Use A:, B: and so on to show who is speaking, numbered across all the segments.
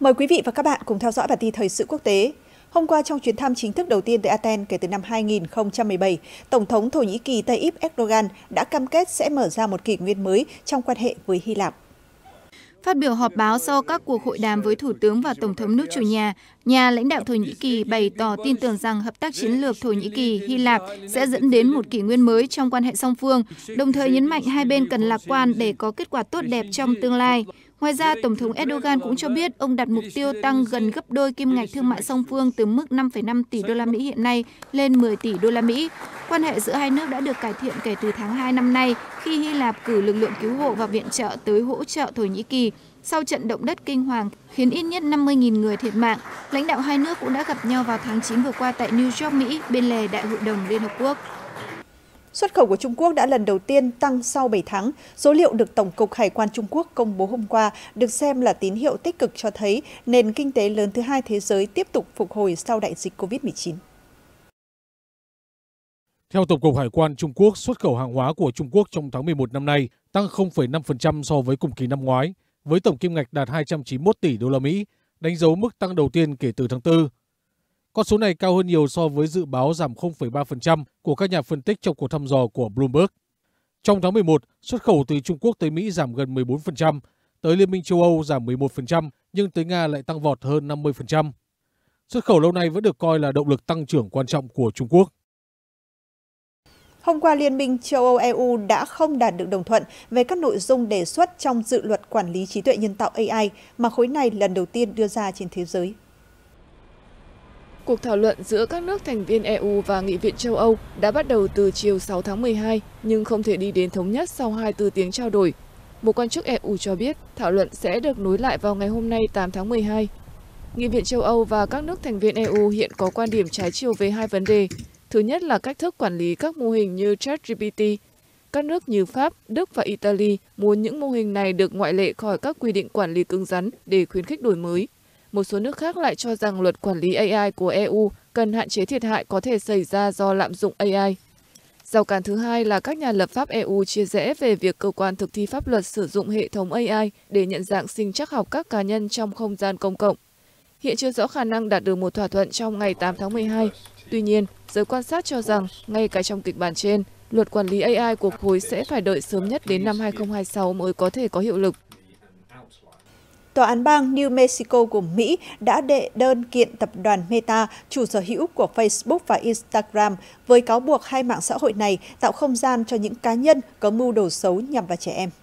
A: Mời quý vị và các bạn cùng theo dõi bản tin thời sự quốc tế. Hôm qua trong chuyến thăm chính thức đầu tiên tới Athens kể từ năm 2017, Tổng thống Thổ Nhĩ Kỳ Tayyip Erdogan đã cam kết sẽ mở ra một kỷ nguyên mới trong quan hệ với Hy Lạp.
B: Phát biểu họp báo sau các cuộc hội đàm với Thủ tướng và Tổng thống nước chủ nhà lãnh đạo Thổ Nhĩ Kỳ bày tỏ tin tưởng rằng hợp tác chiến lược Thổ Nhĩ Kỳ-Hy Lạp sẽ dẫn đến một kỷ nguyên mới trong quan hệ song phương, đồng thời nhấn mạnh hai bên cần lạc quan để có kết quả tốt đẹp trong tương lai. Ngoài ra, Tổng thống Erdogan cũng cho biết ông đặt mục tiêu tăng gần gấp đôi kim ngạch thương mại song phương từ mức 5,5 tỷ đô la Mỹ hiện nay lên 10 tỷ đô la Mỹ. Quan hệ giữa hai nước đã được cải thiện kể từ tháng 2 năm nay khi Hy Lạp cử lực lượng cứu hộ và viện trợ tới hỗ trợ Thổ Nhĩ Kỳ sau trận động đất kinh hoàng khiến ít nhất 50.000 người thiệt mạng. Lãnh đạo hai nước cũng đã gặp nhau vào tháng 9 vừa qua tại New York, Mỹ, bên lề Đại hội đồng Liên Hợp Quốc.
A: Xuất khẩu của Trung Quốc đã lần đầu tiên tăng sau 7 tháng. Số liệu được Tổng cục Hải quan Trung Quốc công bố hôm qua được xem là tín hiệu tích cực cho thấy nền kinh tế lớn thứ hai thế giới tiếp tục phục hồi sau đại dịch COVID-19.
C: Theo Tổng cục Hải quan Trung Quốc, xuất khẩu hàng hóa của Trung Quốc trong tháng 11 năm nay tăng 0,5% so với cùng kỳ năm ngoái, với tổng kim ngạch đạt 291 tỷ đô la Mỹ, đánh dấu mức tăng đầu tiên kể từ tháng 4. Con số này cao hơn nhiều so với dự báo giảm 0,3% của các nhà phân tích trong cuộc thăm dò của Bloomberg. Trong tháng 11, xuất khẩu từ Trung Quốc tới Mỹ giảm gần 14%, tới Liên minh châu Âu giảm 11%, nhưng tới Nga lại tăng vọt hơn 50%. Xuất khẩu lâu nay vẫn được coi là động lực tăng trưởng quan trọng của Trung Quốc.
A: Hôm qua, Liên minh châu Âu EU đã không đạt được đồng thuận về các nội dung đề xuất trong dự luật quản lý trí tuệ nhân tạo AI mà khối này lần đầu tiên đưa ra trên thế giới.
D: Cuộc thảo luận giữa các nước thành viên EU và Nghị viện châu Âu đã bắt đầu từ chiều 6 tháng 12 nhưng không thể đi đến thống nhất sau 24 tiếng trao đổi. Một quan chức EU cho biết thảo luận sẽ được nối lại vào ngày hôm nay 8 tháng 12. Nghị viện châu Âu và các nước thành viên EU hiện có quan điểm trái chiều về hai vấn đề. Thứ nhất là cách thức quản lý các mô hình như ChatGPT. Các nước như Pháp, Đức và Italy muốn những mô hình này được ngoại lệ khỏi các quy định quản lý cứng rắn để khuyến khích đổi mới. Một số nước khác lại cho rằng luật quản lý AI của EU cần hạn chế thiệt hại có thể xảy ra do lạm dụng AI. Rào cản thứ hai là các nhà lập pháp EU chia rẽ về việc cơ quan thực thi pháp luật sử dụng hệ thống AI để nhận dạng sinh trắc học các cá nhân trong không gian công cộng. Hiện chưa rõ khả năng đạt được một thỏa thuận trong ngày 8 tháng 12. Tuy nhiên, giới quan sát cho rằng ngay cả trong kịch bản trên, luật quản lý AI của khối sẽ phải đợi sớm nhất đến năm 2026 mới có thể có hiệu lực.
A: Tòa án bang New Mexico của Mỹ đã đệ đơn kiện tập đoàn Meta, chủ sở hữu của Facebook và Instagram, với cáo buộc hai mạng xã hội này tạo không gian cho những cá nhân có mưu đồ xấu nhằm vào trẻ em.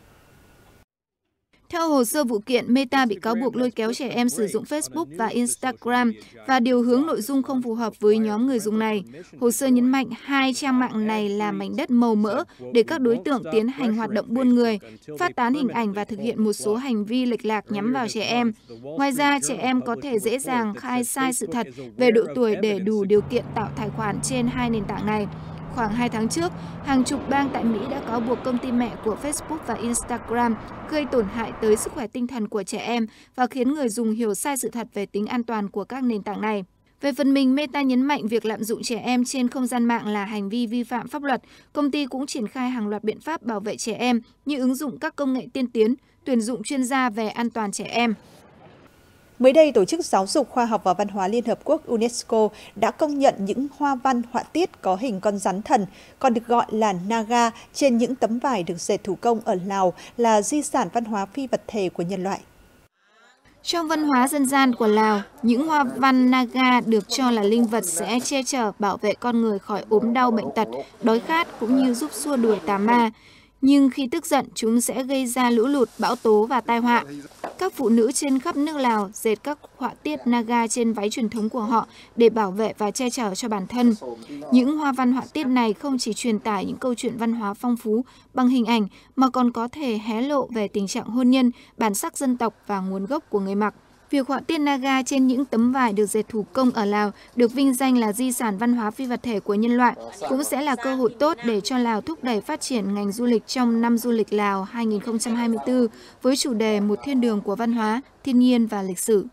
B: Theo hồ sơ vụ kiện, Meta bị cáo buộc lôi kéo trẻ em sử dụng Facebook và Instagram và điều hướng nội dung không phù hợp với nhóm người dùng này. Hồ sơ nhấn mạnh hai trang mạng này là mảnh đất màu mỡ để các đối tượng tiến hành hoạt động buôn người, phát tán hình ảnh và thực hiện một số hành vi lệch lạc nhắm vào trẻ em. Ngoài ra, trẻ em có thể dễ dàng khai sai sự thật về độ tuổi để đủ điều kiện tạo tài khoản trên hai nền tảng này. Khoảng 2 tháng trước, hàng chục bang tại Mỹ đã cáo buộc công ty mẹ của Facebook và Instagram gây tổn hại tới sức khỏe tinh thần của trẻ em và khiến người dùng hiểu sai sự thật về tính an toàn của các nền tảng này. Về phần mình, Meta nhấn mạnh việc lạm dụng trẻ em trên không gian mạng là hành vi vi phạm pháp luật. Công ty cũng triển khai hàng loạt biện pháp bảo vệ trẻ em như ứng dụng các công nghệ tiên tiến, tuyển dụng chuyên gia về an toàn trẻ em.
A: Mới đây, Tổ chức Giáo dục, Khoa học và Văn hóa Liên Hợp Quốc UNESCO đã công nhận những hoa văn họa tiết có hình con rắn thần, còn được gọi là Naga, trên những tấm vải được dệt thủ công ở Lào là di sản văn hóa phi vật thể của nhân loại.
B: Trong văn hóa dân gian của Lào, những hoa văn Naga được cho là linh vật sẽ che chở bảo vệ con người khỏi ốm đau bệnh tật, đói khát cũng như giúp xua đuổi tà ma. Nhưng khi tức giận, chúng sẽ gây ra lũ lụt, bão tố và tai họa. Các phụ nữ trên khắp nước Lào dệt các họa tiết Naga trên váy truyền thống của họ để bảo vệ và che chở cho bản thân. Những hoa văn họa tiết này không chỉ truyền tải những câu chuyện văn hóa phong phú bằng hình ảnh mà còn có thể hé lộ về tình trạng hôn nhân, bản sắc dân tộc và nguồn gốc của người mặc. Việc họa tiết Naga trên những tấm vải được dệt thủ công ở Lào được vinh danh là di sản văn hóa phi vật thể của nhân loại cũng sẽ là cơ hội tốt để cho Lào thúc đẩy phát triển ngành du lịch trong năm du lịch Lào 2024 với chủ đề Một thiên đường của văn hóa, thiên nhiên và lịch sử.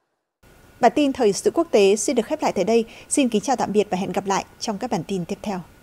A: Bản tin thời sự quốc tế xin được khép lại tại đây. Xin kính chào tạm biệt và hẹn gặp lại trong các bản tin tiếp theo.